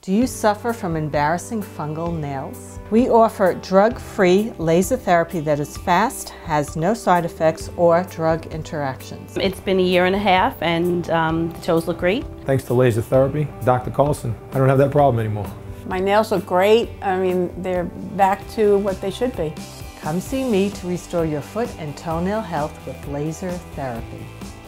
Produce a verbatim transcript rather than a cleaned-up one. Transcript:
Do you suffer from embarrassing fungal nails? We offer drug-free laser therapy that is fast, has no side effects or drug interactions. It's been a year and a half and um, the toes look great. Thanks to laser therapy, Doctor Carlson, I don't have that problem anymore. My nails look great. I mean, they're back to what they should be. Come see me to restore your foot and toenail health with laser therapy.